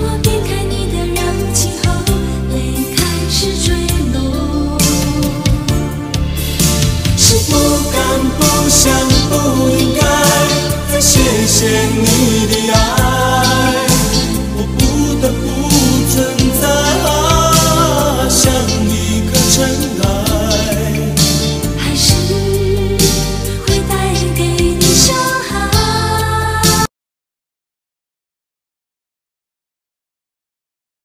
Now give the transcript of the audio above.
我避开你的热情后，泪开始坠落。 是不敢、不想、不应该再谢谢你的爱，我不得不